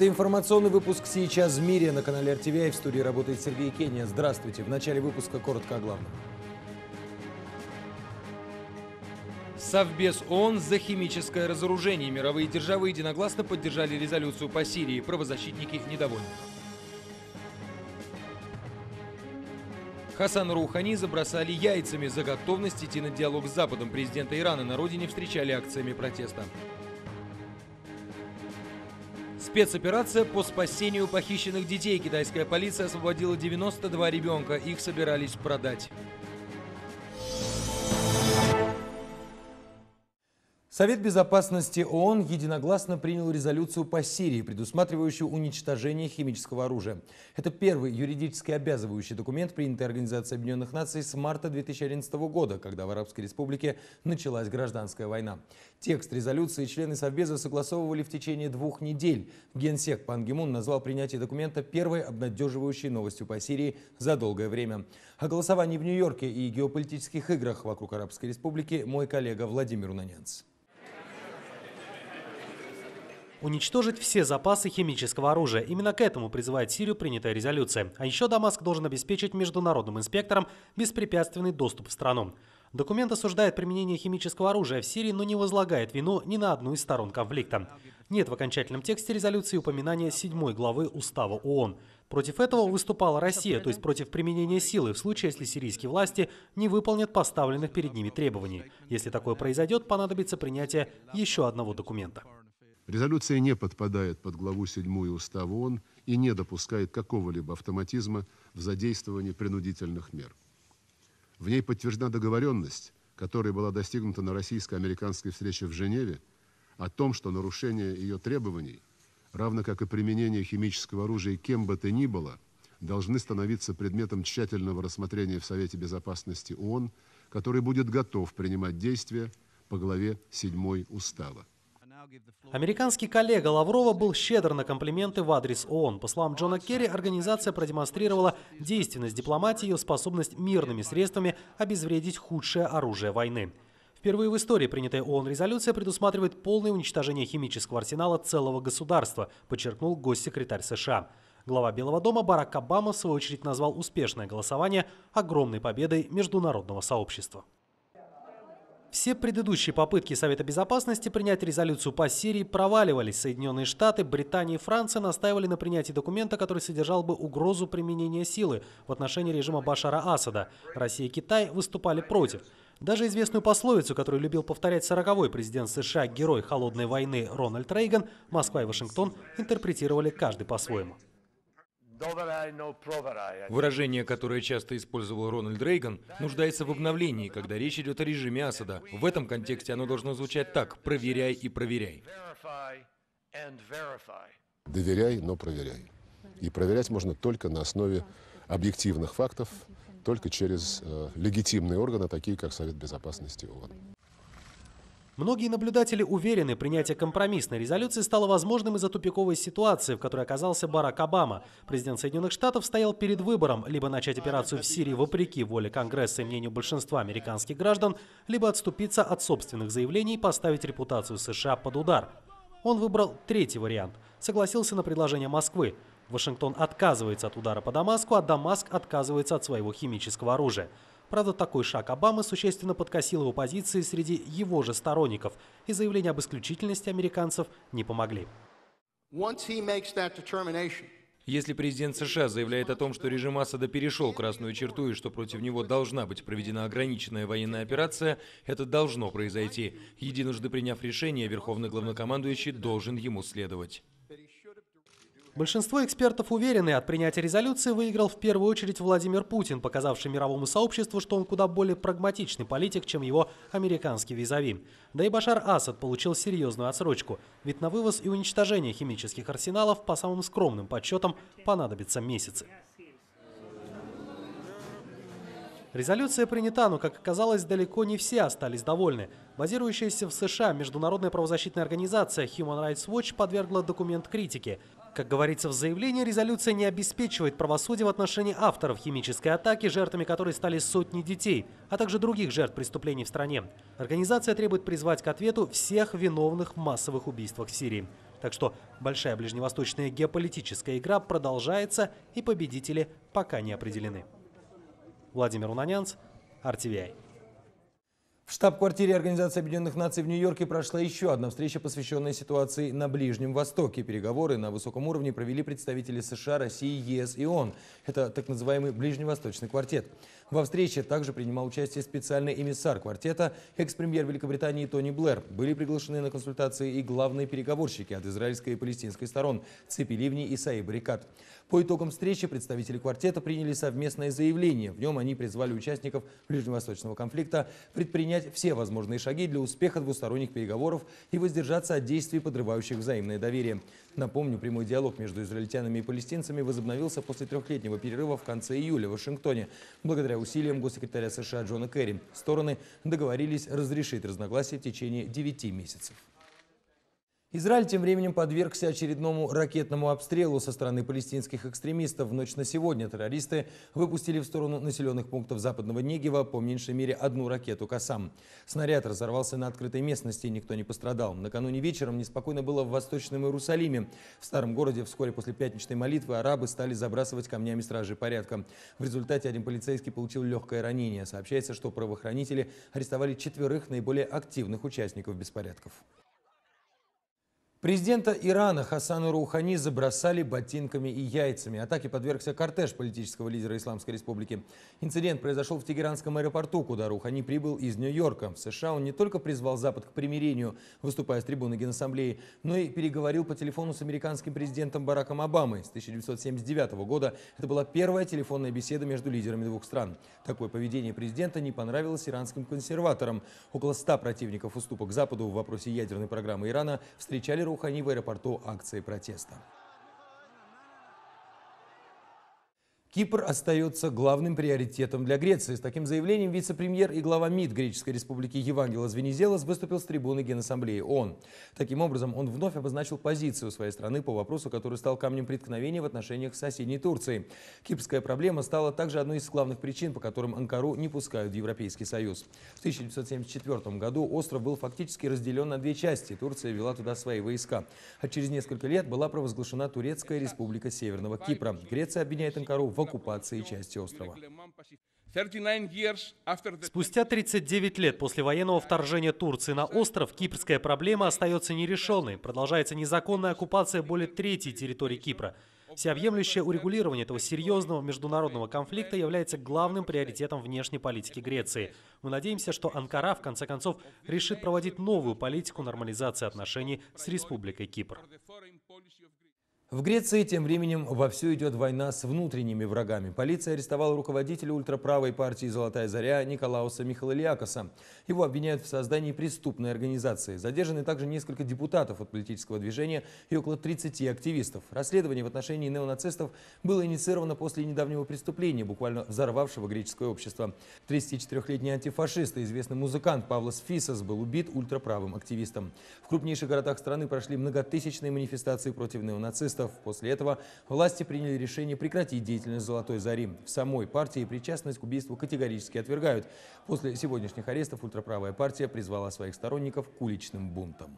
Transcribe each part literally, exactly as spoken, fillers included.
Это информационный выпуск «Сейчас в мире» на канале эр ти ви ай. В студии работает Сергей Кения. Здравствуйте. В начале выпуска коротко о главном. Совбез ООН за химическое разоружение. Мировые державы единогласно поддержали резолюцию по Сирии. Правозащитники недовольны. Хасана Роухани забросали яйцами за готовность идти на диалог с Западом. Президента Ирана на родине встречали акциями протеста. Спецоперация по спасению похищенных детей. Китайская полиция освободила девяносто два ребенка. Их собирались продать. Совет безопасности ООН единогласно принял резолюцию по Сирии, предусматривающую уничтожение химического оружия. Это первый юридически обязывающий документ, принятый Организацией Объединенных Наций с марта две тысячи одиннадцатого года, когда в Арабской Республике началась гражданская война. Текст резолюции члены Совбеза согласовывали в течение двух недель. Генсек Пан Ги Мун назвал принятие документа первой обнадеживающей новостью по Сирии за долгое время. О голосовании в Нью-Йорке и геополитических играх вокруг Арабской Республики мой коллега Владимир Унанянц. Уничтожить все запасы химического оружия. Именно к этому призывает Сирию принятая резолюция. А еще Дамаск должен обеспечить международным инспекторам беспрепятственный доступ в страну. Документ осуждает применение химического оружия в Сирии, но не возлагает вину ни на одну из сторон конфликта. Нет в окончательном тексте резолюции упоминания седьмой главы Устава ООН. Против этого выступала Россия, то есть против применения силы в случае, если сирийские власти не выполнят поставленных перед ними требований. Если такое произойдет, понадобится принятие еще одного документа. Резолюция не подпадает под главу седьмую Устава ООН и не допускает какого-либо автоматизма в задействовании принудительных мер. В ней подтверждена договоренность, которая была достигнута на российско-американской встрече в Женеве, о том, что нарушение ее требований, равно как и применение химического оружия кем бы то ни было, должны становиться предметом тщательного рассмотрения в Совете Безопасности ООН, который будет готов принимать действия по главе седьмой Устава. Американский коллега Лаврова был щедр на комплименты в адрес ООН. По словам Джона Керри, организация продемонстрировала действенность дипломатии и ее способность мирными средствами обезвредить худшее оружие войны. Впервые в истории принятая ООН резолюция предусматривает полное уничтожение химического арсенала целого государства, подчеркнул госсекретарь США. Глава Белого дома Барак Обама, в свою очередь, назвал успешное голосование огромной победой международного сообщества. Все предыдущие попытки Совета Безопасности принять резолюцию по Сирии проваливались. Соединенные Штаты, Британия и Франция настаивали на принятии документа, который содержал бы угрозу применения силы в отношении режима Башара Асада. Россия и Китай выступали против. Даже известную пословицу, которую любил повторять сороковой президент США, герой холодной войны Рональд Рейган, Москва и Вашингтон интерпретировали каждый по-своему. Выражение, которое часто использовал Рональд Рейган, нуждается в обновлении, когда речь идет о режиме Асада. В этом контексте оно должно звучать так: «Проверяй и проверяй». Доверяй, но проверяй. И проверять можно только на основе объективных фактов, только через э, легитимные органы, такие как Совет Безопасности ООН. Многие наблюдатели уверены, принятие компромиссной резолюции стало возможным из-за тупиковой ситуации, в которой оказался Барак Обама. Президент Соединенных Штатов стоял перед выбором: либо начать операцию в Сирии вопреки воле Конгресса и мнению большинства американских граждан, либо отступиться от собственных заявлений и поставить репутацию США под удар. Он выбрал третий вариант. Согласился на предложение Москвы. Вашингтон отказывается от удара по Дамаску, а Дамаск отказывается от своего химического оружия. Правда, такой шаг Обамы существенно подкосил его позиции среди его же сторонников, и заявления об исключительности американцев не помогли. Если президент США заявляет о том, что режим Асада перешел красную черту и что против него должна быть проведена ограниченная военная операция, это должно произойти. Единожды приняв решение, верховный главнокомандующий должен ему следовать. Большинство экспертов уверены, от принятия резолюции выиграл в первую очередь Владимир Путин, показавший мировому сообществу, что он куда более прагматичный политик, чем его американский визави. Да и Башар Асад получил серьезную отсрочку, ведь на вывоз и уничтожение химических арсеналов, по самым скромным подсчетам, понадобятся месяцы. Резолюция принята, но, как оказалось, далеко не все остались довольны. Базирующаяся в США международная правозащитная организация Human Rights Watch подвергла документ критике. Как говорится в заявлении, резолюция не обеспечивает правосудие в отношении авторов химической атаки, жертвами которой стали сотни детей, а также других жертв преступлений в стране. Организация требует призвать к ответу всех виновных в массовых убийствах в Сирии. Так что большая ближневосточная геополитическая игра продолжается, и победители пока не определены. Владимир Унанянц, ар ти ви ай. В штаб-квартире Организации Объединенных Наций в Нью-Йорке прошла еще одна встреча, посвященная ситуации на Ближнем Востоке. Переговоры на высоком уровне провели представители США, России, ЕС и ООН. Это так называемый Ближневосточный квартет. Во встрече также принимал участие специальный эмиссар квартета, экс-премьер Великобритании Тони Блэр. Были приглашены на консультации и главные переговорщики от израильской и палестинской сторон Ципи Ливни и Саиб Эрикат. По итогам встречи представители квартета приняли совместное заявление. В нем они призвали участников ближневосточного конфликта предпринять все возможные шаги для успеха двусторонних переговоров и воздержаться от действий, подрывающих взаимное доверие. Напомню, прямой диалог между израильтянами и палестинцами возобновился после трехлетнего перерыва в конце июля в Вашингтоне. Благодаря усилиям госсекретаря США Джона Керри стороны договорились разрешить разногласия в течение девяти месяцев. Израиль тем временем подвергся очередному ракетному обстрелу со стороны палестинских экстремистов. В ночь на сегодня террористы выпустили в сторону населенных пунктов западного Негева по меньшей мере одну ракету «Кассам». Снаряд разорвался на открытой местности, никто не пострадал. Накануне вечером неспокойно было в Восточном Иерусалиме. В старом городе вскоре после пятничной молитвы арабы стали забрасывать камнями стражи порядка. В результате один полицейский получил легкое ранение. Сообщается, что правоохранители арестовали четверых наиболее активных участников беспорядков. Президента Ирана Хасана Роухани забросали ботинками и яйцами. Атаке подвергся кортеж политического лидера Исламской Республики. Инцидент произошел в Тегеранском аэропорту, куда Роухани прибыл из Нью-Йорка. В США он не только призвал Запад к примирению, выступая с трибуны Генассамблеи, но и переговорил по телефону с американским президентом Бараком Обамой. С тысяча девятьсот семьдесят девятого года это была первая телефонная беседа между лидерами двух стран. Такое поведение президента не понравилось иранским консерваторам. Около ста противников уступок Западу в вопросе ядерной программы Ирана встречали Роухани в аэропорту акции протеста. Кипр остается главным приоритетом для Греции. С таким заявлением вице-премьер и глава МИД Греческой республики Евангелос Венизелос выступил с трибуны Генассамблеи ООН. Таким образом, он вновь обозначил позицию своей страны по вопросу, который стал камнем преткновения в отношениях с соседней Турцией. Кипрская проблема стала также одной из главных причин, по которым Анкару не пускают в Европейский Союз. В тысяча девятьсот семьдесят четвёртом году остров был фактически разделен на две части. Турция вела туда свои войска. А через несколько лет была провозглашена Турецкая республика Северного Кипра. Греция обвиняет Анкару в оккупации части острова. Спустя тридцать девять лет после военного вторжения Турции на остров, кипрская проблема остается нерешенной. Продолжается незаконная оккупация более трети территории Кипра. Всеобъемлющее урегулирование этого серьезного международного конфликта является главным приоритетом внешней политики Греции. Мы надеемся, что Анкара в конце концов решит проводить новую политику нормализации отношений с Республикой Кипр. В Греции тем временем вовсю идет война с внутренними врагами. Полиция арестовала руководителя ультраправой партии «Золотая заря» Николауса Михайлиакоса. Его обвиняют в создании преступной организации. Задержаны также несколько депутатов от политического движения и около тридцати активистов. Расследование в отношении неонацистов было инициировано после недавнего преступления, буквально взорвавшего греческое общество. тридцатичетырёхлетний антифашист и известный музыкант Павлос Фисос был убит ультраправым активистом. В крупнейших городах страны прошли многотысячные манифестации против неонацистов. После этого власти приняли решение прекратить деятельность «Золотой зари». В самой партии причастность к убийству категорически отвергают. После сегодняшних арестов ультраправая партия призвала своих сторонников к уличным бунтам.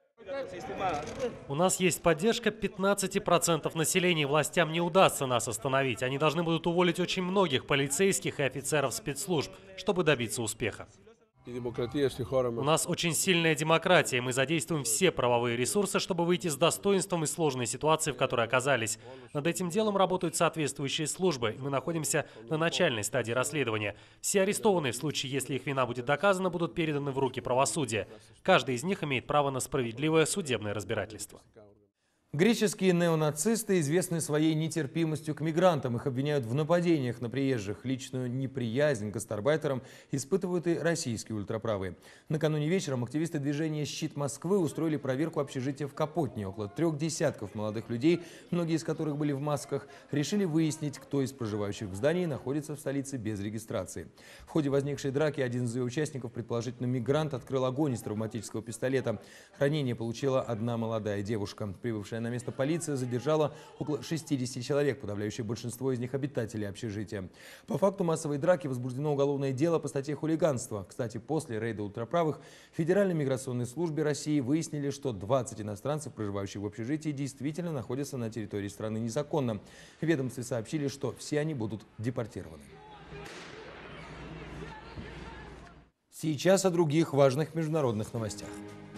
У нас есть поддержка пятнадцати процентов населения. Властям не удастся нас остановить. Они должны будут уволить очень многих полицейских и офицеров спецслужб, чтобы добиться успеха. У нас очень сильная демократия. Мы задействуем все правовые ресурсы, чтобы выйти с достоинством из сложной ситуации, в которой оказались. Над этим делом работают соответствующие службы. Мы находимся на начальной стадии расследования. Все арестованные, в случае, если их вина будет доказана, будут переданы в руки правосудия. Каждый из них имеет право на справедливое судебное разбирательство. Греческие неонацисты известны своей нетерпимостью к мигрантам. Их обвиняют в нападениях на приезжих. Личную неприязнь к гастарбайтерам испытывают и российские ультраправые. Накануне вечером активисты движения «Щит Москвы» устроили проверку общежития в Капотне. Около трех десятков молодых людей, многие из которых были в масках, решили выяснить, кто из проживающих в здании находится в столице без регистрации. В ходе возникшей драки один из ее участников, предположительно мигрант, открыл огонь из травматического пистолета. Ранение получила одна молодая девушка. Прибывшая Прибывшая на место полиция задержала около шестидесяти человек, подавляющее большинство из них обитателей общежития. По факту массовой драки возбуждено уголовное дело по статье хулиганства. Кстати, после рейда ультраправых в Федеральной миграционной службе России выяснили, что двадцать иностранцев, проживающих в общежитии, действительно находятся на территории страны незаконно. В ведомстве сообщили, что все они будут депортированы. Сейчас о других важных международных новостях.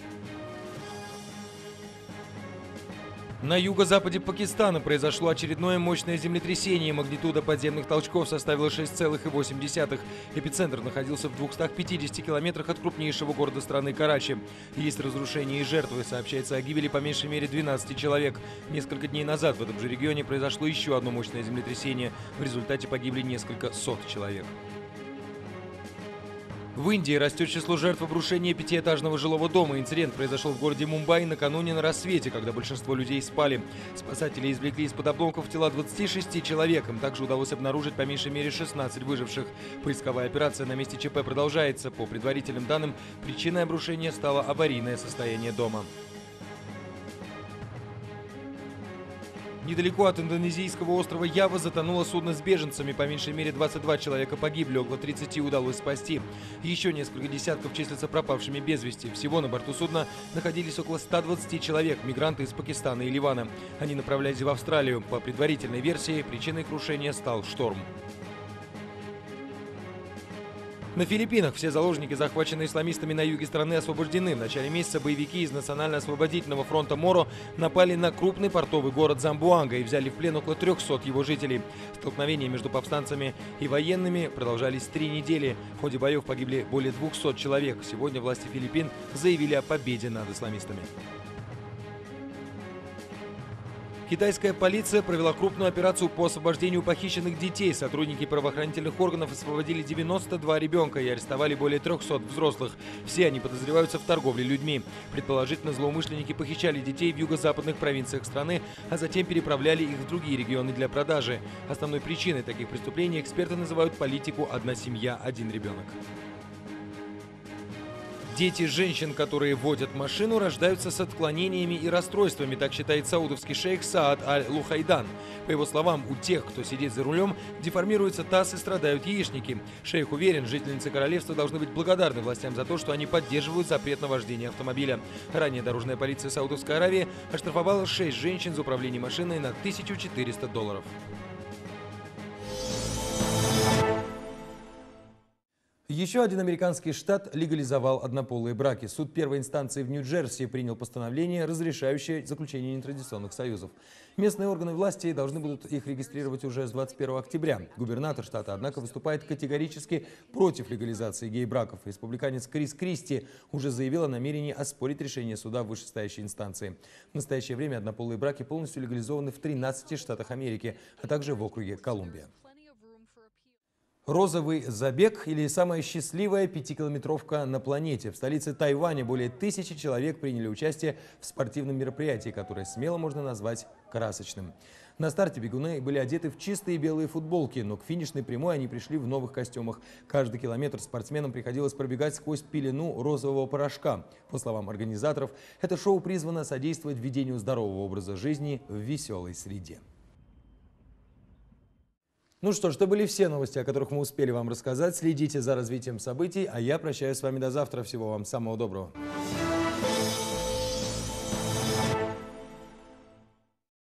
На юго-западе Пакистана произошло очередное мощное землетрясение. Магнитуда подземных толчков составила шесть целых восемь десятых. Эпицентр находился в двухстах пятидесяти километрах от крупнейшего города страны Карачи. Есть разрушения и жертвы. Сообщается о гибели по меньшей мере двенадцати человек. Несколько дней назад в этом же регионе произошло еще одно мощное землетрясение. В результате погибли несколько сот человек. В Индии растет число жертв обрушения пятиэтажного жилого дома. Инцидент произошел в городе Мумбаи накануне на рассвете, когда большинство людей спали. Спасатели извлекли из-под обломков тела двадцати шести человек. Им также удалось обнаружить по меньшей мере шестнадцать выживших. Поисковая операция на месте ЧП продолжается. По предварительным данным, причиной обрушения стало аварийное состояние дома. Недалеко от индонезийского острова Ява затонуло судно с беженцами. По меньшей мере двадцать два человека погибли, около тридцати удалось спасти. Еще несколько десятков числятся пропавшими без вести. Всего на борту судна находились около ста двадцати человек, мигранты из Пакистана и Ливана. Они направлялись в Австралию. По предварительной версии, причиной крушения стал шторм. На Филиппинах все заложники, захваченные исламистами на юге страны, освобождены. В начале месяца боевики из Национально-освободительного фронта Моро напали на крупный портовый город Замбоанга и взяли в плен около трёхсот его жителей. Столкновения между повстанцами и военными продолжались три недели. В ходе боев погибли более двухсот человек. Сегодня власти Филиппин заявили о победе над исламистами. Китайская полиция провела крупную операцию по освобождению похищенных детей. Сотрудники правоохранительных органов освободили девяносто два ребенка и арестовали более трёхсот взрослых. Все они подозреваются в торговле людьми. Предположительно, злоумышленники похищали детей в юго-западных провинциях страны, а затем переправляли их в другие регионы для продажи. Основной причиной таких преступлений эксперты называют политику «одна семья, один ребенок». Дети женщин, которые водят машину, рождаются с отклонениями и расстройствами, так считает саудовский шейх Саад Аль-Лухайдан. По его словам, у тех, кто сидит за рулем, деформируется таз и страдают яичники. Шейх уверен, жительницы королевства должны быть благодарны властям за то, что они поддерживают запрет на вождение автомобиля. Ранее дорожная полиция Саудовской Аравии оштрафовала шесть женщин за управление машиной на тысячу четыреста долларов. Еще один американский штат легализовал однополые браки. Суд первой инстанции в Нью-Джерси принял постановление, разрешающее заключение нетрадиционных союзов. Местные органы власти должны будут их регистрировать уже с двадцать первого октября. Губернатор штата, однако, выступает категорически против легализации гей-браков. Республиканец Крис Кристи уже заявил о намерении оспорить решение суда в вышестоящей инстанции. В настоящее время однополые браки полностью легализованы в тринадцати штатах Америки, а также в округе Колумбия. Розовый забег или самая счастливая пятикилометровка на планете. В столице Тайваня более тысячи человек приняли участие в спортивном мероприятии, которое смело можно назвать красочным. На старте бегуны были одеты в чистые белые футболки, но к финишной прямой они пришли в новых костюмах. Каждый километр спортсменам приходилось пробегать сквозь пелену розового порошка. По словам организаторов, это шоу призвано содействовать введению здорового образа жизни в веселой среде. Ну что ж, это были все новости, о которых мы успели вам рассказать. Следите за развитием событий, а я прощаюсь с вами до завтра. Всего вам самого доброго.